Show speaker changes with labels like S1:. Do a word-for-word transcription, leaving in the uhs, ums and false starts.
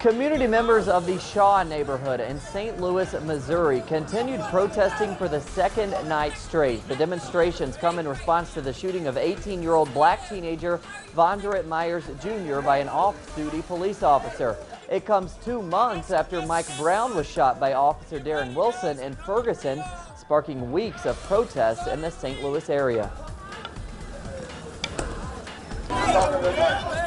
S1: Community members of the Shaw neighborhood in Saint Louis, Missouri continued protesting for the second night straight. The demonstrations come in response to the shooting of eighteen-year-old black teenager Vondret Myers Junior by an off-duty police officer. It comes two months after Mike Brown was shot by Officer Darren Wilson in Ferguson, sparking weeks of protests in the Saint Louis area.